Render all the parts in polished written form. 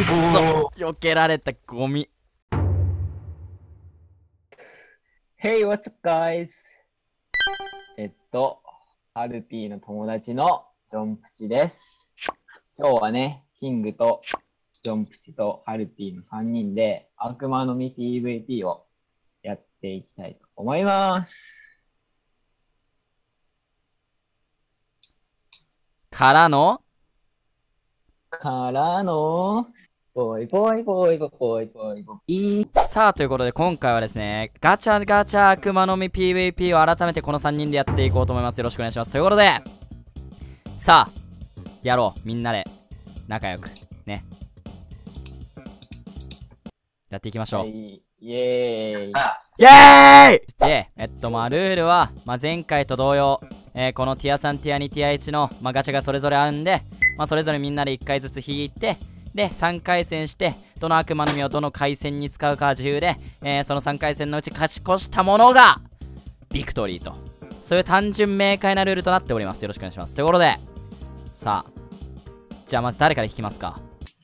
そ避けられたゴミ。 Hey, what's up, guys? ハルティの友達のジョンプチです。今日はね、キングとジョンプチとハルティの3人で悪魔の実 PVP をやっていきたいと思います。 からのボイボイボイボイボイボイボイ。 さあということで今回はですね、ガチャガチャ悪魔の実 PVP を改めてこの3人でやっていこうと思います。よろしくお願いします。ということで、さあやろう、みんなで仲良くね、やっていきましょう。 はい、イエーイ。 イエーイで、まあルールは、まあ、前回と同様、このティア3、ティア2、ティア1の、まあ、ガチャがそれぞれあるんで、まあ、それぞれみんなで1回ずつ引いて、で3回戦して、どの悪魔の実をどの回戦に使うかは自由で、その3回戦のうち勝ち越したものがビクトリーと、そういう単純明快なルールとなっております。よろしくお願いします。ということで、さあじゃあまず誰から引きますか？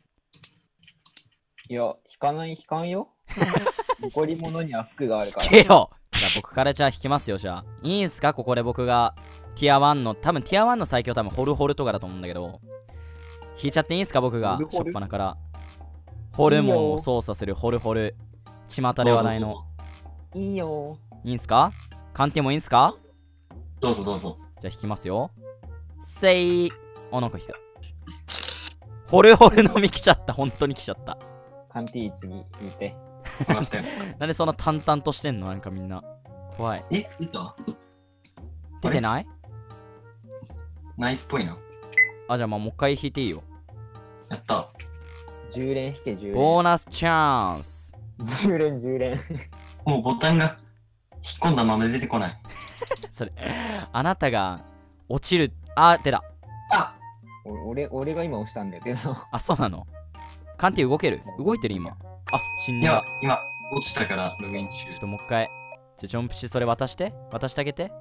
いや、引かんよ。残り物には服があるから。 引けよ。じゃあ僕からじゃあ引きますよ。じゃあいいんすか？ここで僕がティア1の、多分ティア1の最強多分ホルホルとかだと思うんだけど、引いちゃっていいんすか？僕がしょっぱなからホルモンを操作するホルホル、巷で話題の。 いいよ。 いいんすか？鑑定もいいんすか？ どうぞどうぞ。 じゃあ引きますよ。せい。あ、なんか引いた。ホルホルのみ来ちゃった。本当に来ちゃった。 カンティー次引いて。 分かったよ。 なんでそんな淡々としてんの？なんかみんな怖い。 出た？ 出てない？ ないっぽいな。 あ、じゃあまあもう一回引いていいよ。 やった。 10連引け、10連。 ボーナスチャンス。 10連、10連。 もうボタンが引っ込んだまま出てこない。 それあなたが落ちる。あ、出た。 あ、 俺が今押したんだけど。 あ、そうなの？鑑定動ける？動いてる今。あ、死んいやだ。、 今、落ちたからログイン中ちょっ。ともう一回。じゃあジョンプチそれ渡してあげて。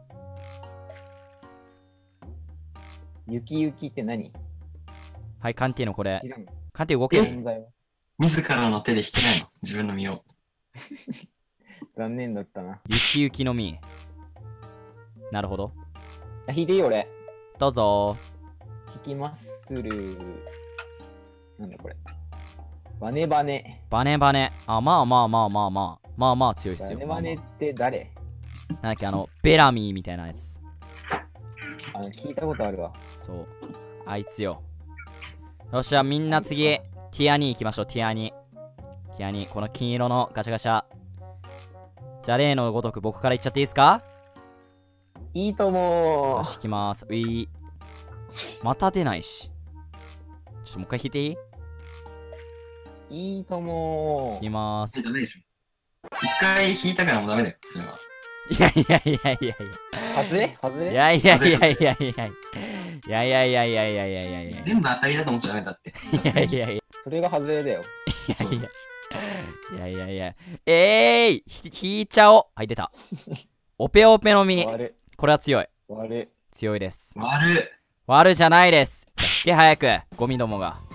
雪雪って何？ はい、鑑定のこれ知らん。 鑑定動ける？ 存在は自らの手で引けないの。自分の身を。 残念だったな。 雪雪の実。なるほど。 あ、引いていい俺。 どうぞ。 引きまする。なんだこれ。バネバネ。 バネバネ。あ、まあまあまあまあまあ。まあまあ強いっすよ。 バネバネって誰？ なんだっけ、ベラミーみたいなやつ。 聞いたことあるわ。 そう。あいつよ。よっしゃ、みんな次、ティア2行きましょう、ティア2。ティア2、この金色のガチャガチャ。じゃあ、例のごとく僕から言っちゃっていいですか？ いいともよし、引きます。うい。また出ないし。ちょっともう一回引いていい？ いいとも引きまーす。 ダメでしょ。一回引いたからもうダメだよ、それは。 いやいやいやいやい外れ外れ。 や。いやいやいやいやいやいや。いやいやいやいやいやいやいやいや。 全部当たりだと思っちゃダメだって。 いやいやいや。 それが外れだよ。 いやいやいや。引いちゃおう。はい、出た。オペオペの実。 割る。 これは強い。 割る。 強いです。 悪っ。 悪じゃないです。じゃあ引け早く。ゴミどもが。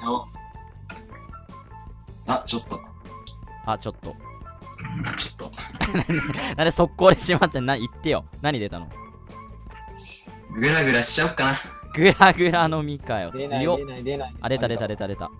あ、ちょっと。 あ、ちょっと。 ちょっと。 なんで速攻でしまっちゃう。言ってよ。何出たの？ グラグラしちゃおっかな。 グラグラの実かよ。 出ない強っ。 出ない出ない。 あ、出た出た出た出た。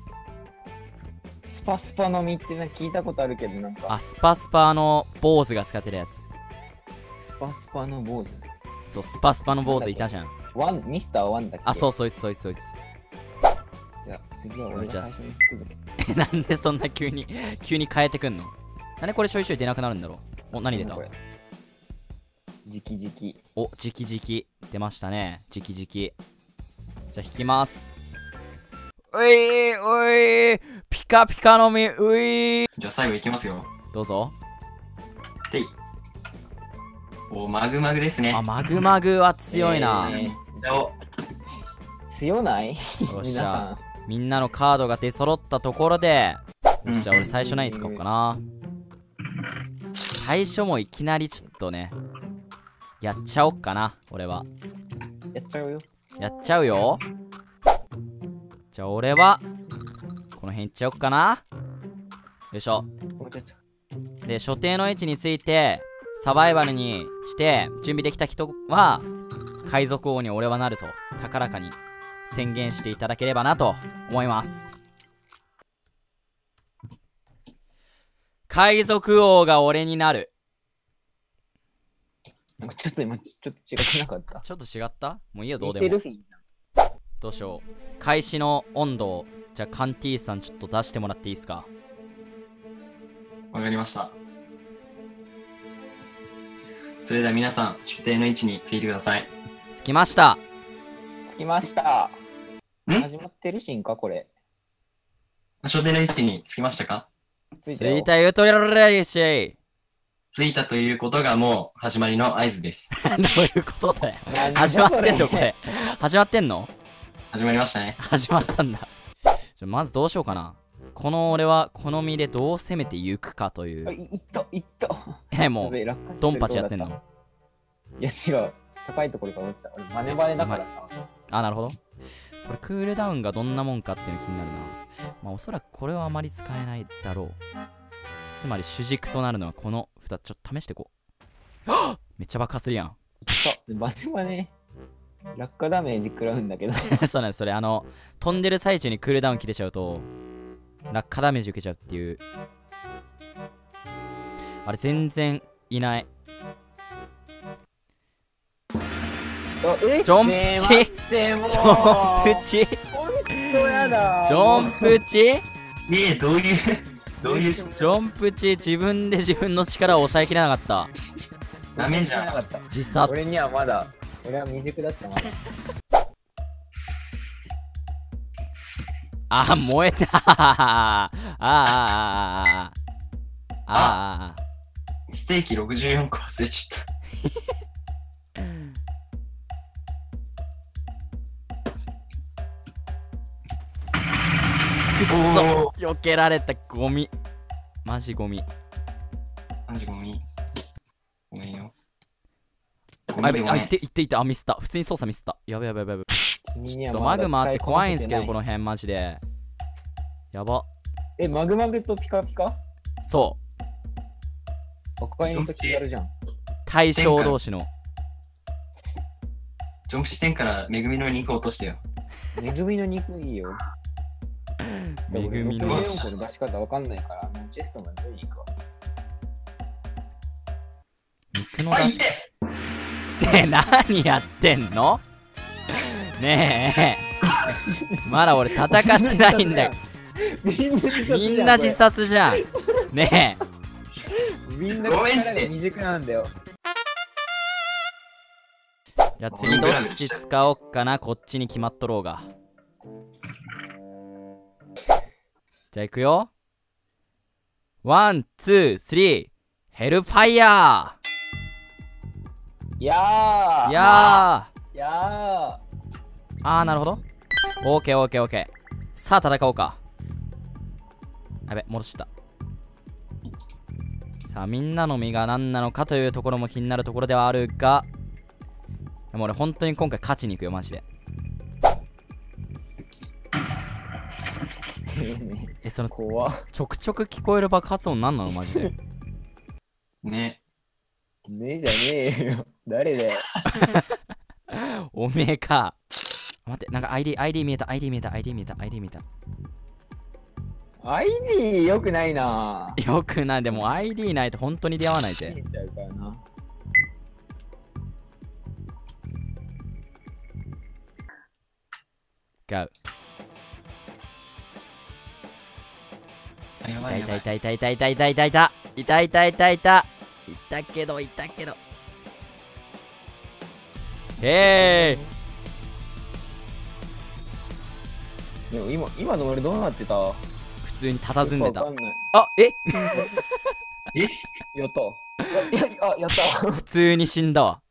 スパスパの実って聞いたことあるけどなんか。 あ、スパスパの坊主が使ってるやつ。 スパスパの坊主。 そう、スパスパの坊主いたじゃん。 ミスターワンだっけ？ あ、そう、そいつそいつそいつ。 じゃあ次は俺が最初に引くぞ。 なんでそんな急に変えてくんの？なんでこれちょいちょい出なくなるんだろう？お、何出た？ じきじき。 お、じきじき。出ましたね。じきじき。じゃあ引きます。ういピカピカの実、ういじゃあ最後いきますよ。 どうぞ。 てい。お、マグマグですね。 あ、マグマグは強いな。 じゃあ強ない？ よっし皆さゃ。みんなのカードが出揃ったところで、じゃあ俺最初何使おうかな。最初もいきなりちょっとね、やっちゃおっかな、俺は。 やっちゃうよ。 やっちゃうよ。じゃあ俺はこの辺いっちゃおっかな。よいしょ。 もうちょっと。 で、所定の位置についてサバイバルにして準備できた人は海賊王に俺はなると高らかに宣言していただければなと思います。海賊王が俺になる。 なんかちょっと今、ちょっと違くなかった。 ちょっと違った？もういいよ、どうでも。 似てるフィンどうしよう。開始の温度を、じゃあカンティーさんちょっと出してもらっていいですか？ わかりました。それでは皆さん、所定の位置についてください。 着きました。 着きました。 ん始まってるシーンか、これ。 所定の位置につきましたか？ 着いた言うとりゃれし。 ついたということがもう始まりの合図です。 どういうことだよ。 何始まってんのそれこれ。始まってんの？ 始まりましたね。 始まったんだ。まずどうしようかな。この俺はこの身でどう攻めていくかといあ、 う。 いった、いった。 もやべえう落下してるドンパチやってんの？ いや、違う。高いところから落ちた。俺、バネバネだからさ。 あ、なるほど。これクールダウンがどんなもんかっていうの気になるな。まあおそらくこれはあまり使えないだろう。つまり主軸となるのはこの2つ。ちょっと試していこう。めっちゃ爆破するやん。 バネバネ、落下ダメージ食らうんだけど。 そうなんです。それ飛んでる最中にクールダウン切れちゃうと落下ダメージ受けちゃうっていう。あれ全然いない。 えジョンプチねえ待ってもうジョンプチほんとやだジョンプチどういうどういうジョンプチ自分で自分の力を抑えきれなかった。 ダメじゃん。 なかった自殺。 俺にはまだ、俺は未熟だったまだ。 あ、燃えたあステーキ64個忘れちゃった。 くっそ避けられた。ゴミマジゴミ。 マジゴミ。ごめんよ。ごあ、 めんいって、あ、ミスった。普通に操作ミスった。やべやべやべやべ。 君にはマグマって怖いんすけど、この。 の辺マジで。やば。 え、マグマグとピカピカそう赤いのと違うじゃん。 対象同士の。 ジョンプ視点からめぐみの肉落としてよ。 めぐみの肉いいよ。 めぐみの 64個の出し方わかんないから、チェストまで取りに行くわ。 肉の出し。ねえ、何やってんの？ねえ、まだ俺戦ってないんだよ。みんな自殺じゃん。ねえ。みんな力で未熟なんだよ。 じゃあ次どっち使おっかな。こっちに決まっとろうが。じゃあいくよ。ワン、ツー、スリー、ヘルファイヤいやー。いやー。いやー。なるほど。オーケーオーケーオーケー。さあ戦おうか。やべ、戻した。さあみんなの身が何なのかというところも気になるところではあるが、でも俺本当に今回勝ちに行くよマジで。その怖っ。 ちょくちょく聞こえる爆発音何なのマジで。 ね。 ねえじゃねえよ。誰だよ。 おめえか。待って、なんか ID 見えた。ID 見えた。 ID よくないな。 よくない。でも ID ないと本当に出会わないぜ。 見えちゃうからな。 ガウ。 やばいやばい。 いたけど。へー。 でも今の俺どうなってた？ 普通に佇んでた。 よくわかんない。 あ、 えやった。やった。 普通に死んだわ。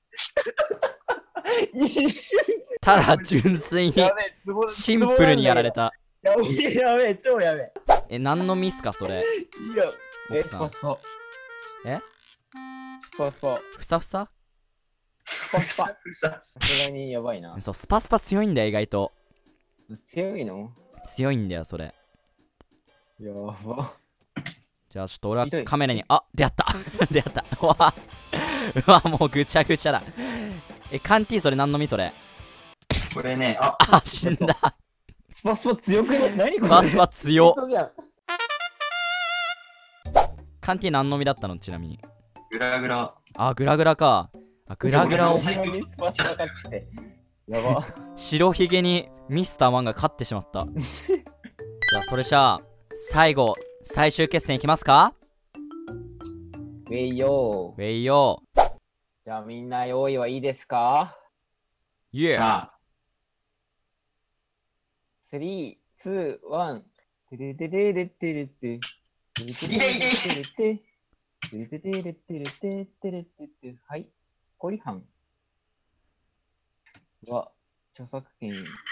一瞬。 ただ純粋にやべえ、ツボシンプルにやられ。た。 やべえ、超やべえ。 何のミスかそれ。 いや、 奥さんスパスパ。 え？ スパスパ。 ふさふさ？ スパスパ。さすがにやばいな。 そう、スパスパ強いんだよ意外と。 強いの？ 強いんだよそれ。 やば。 じゃあちょっと俺はひどいカメラに、あ、出会った出会った。うわうわ、もうぐちゃぐちゃだ。カンティそれ何のみそれ。 これね、 あ、死んだ。 スパスパ強くね？何これ？ スパスパ強っ。 本当じゃん。 カンティ何のみだったのちなみに。 グラグラ。 あ、グラグラか。あ、グラグラを後ろにスパスパ勝って。やば。 白ひげにミスターマンが勝ってしまった。じゃあそれじゃあ最後最終決戦いきますか。 ウェイヨウェイヨー。 ー。じゃあみんな用意はいいですか？ イエー。 じゃあ、 3、2、1。てれてれれてれて。てれてれれてれて。てれてれれてれててれてて。はい。コリハン。うわ、著作権。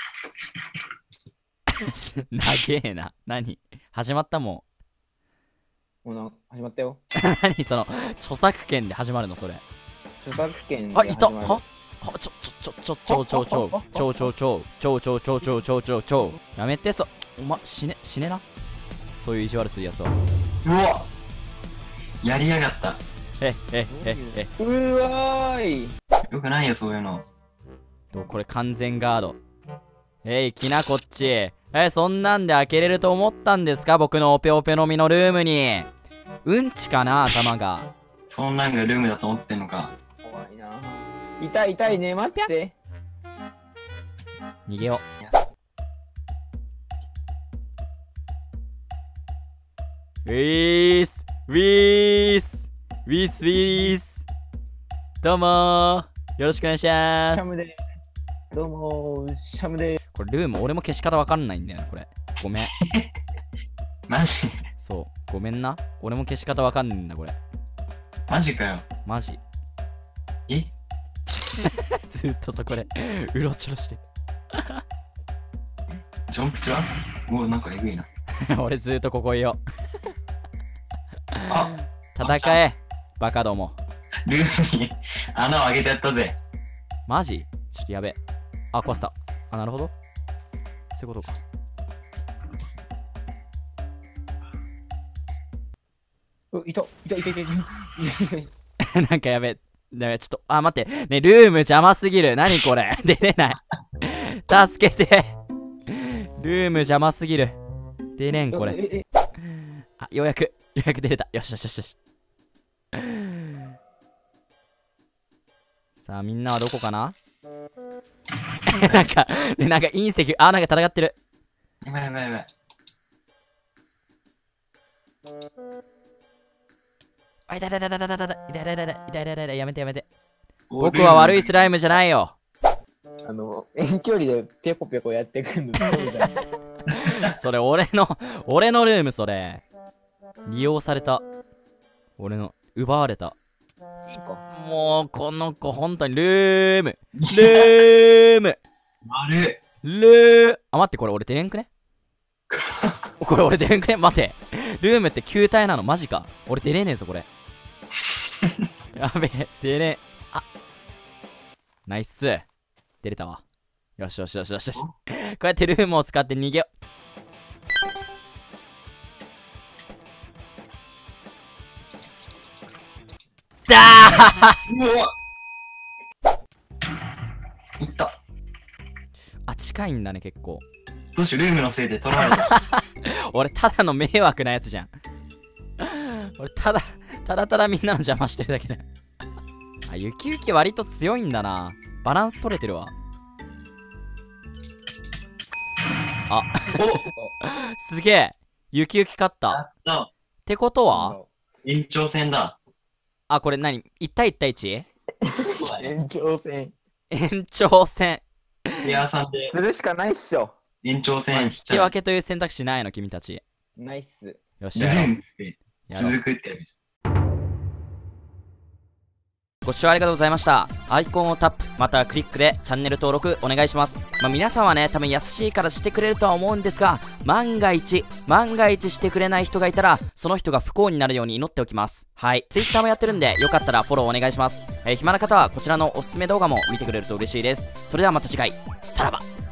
長えな。何始まったももう始まったよ。 ん。何その著作権で始まるのそれ。 著作権であ、いた。 始まる。 はちょやめて。死ねな。そういう意地悪するやつは。 うわ、やりやがった。 うわーい。 よくないよ、そういうの。 これ完全ガード。来なこっち。そんなんで開けれると思ったんですか、僕のオペオペのみのルームに。うんちかな、頭が。 そんなんがルームだと思ってんのか。 怖いな。痛い痛いね、待って。 逃げよう。ウィースウィースウィースウィース。どうもー、よろしくお願いしシます。 ャムです。どうもー、シャムです。 これルーム俺も消し方わかんないんだよね、これ。ごめん。 マジそうごめんな、俺も消し方わかんないんだこれ。 マジかよ。 マジえずっとそこでうろちょろしてジョンプチはもうなんかえぐいな。 俺ずっとここいよあ、 戦えバカども。 ルームに穴を開けてやったぜ。 マジちょっとやべ。あ、壊せた。あ、なるほど、そういうことか。 いた。 なんかやべ。ちょっと、あ、待って。ね、ルーム邪魔すぎる。何これ出れない。助けて。ルーム邪魔すぎる。出れん、これ。あ、ようやく出れた。よし。さあ、みんなはどこかななんか隕石、あ、なんか戦ってる。 やばい。 あ、痛い、やめて。僕は悪いスライムじゃないよ。 遠距離でペコペコやってくんのそうだね。 それ俺のルーム、それ利用された。俺の奪われた。もうこの子本当にルームあ、待って、これ俺出れんくね待て、ルームって球体なの？マジか。俺出れねえぞこれ。やべえ、出れん。あ、ナイス、出れたわ。よし。こうやってルームを使って逃げよ。だーうわいった。 あ、近いんだね結構。 どうしよう、ルームのせいで取られた。 俺ただの迷惑なやつじゃん。俺ただみんなの邪魔してるだけだよ。あ、ゆき割と強いんだな。バランス取れてるわ。あすげえ、ゆき勝った。ってことは延長戦だ。 あ、これ何 ?1 対1対 1？ 延長戦。 延長戦。 いやさんでするしかないっしょ。 延長戦引き分けという選択肢ないの君たち。 ナイス。 よし、 ルームってやろう。 続くってやるでしご視聴ありがとうございました。アイコンをタップまたはクリックでチャンネル登録お願いします。皆さんはね、多分優しいからしてくれるとは思うんですが、万が一してくれない人がいたらその人が不幸になるように祈っておきます。はい、 Twitter もやってるんでよかったらフォローお願いします。暇な方はこちらのおすすめ動画も見てくれると嬉しいです。それではまた次回、さらば。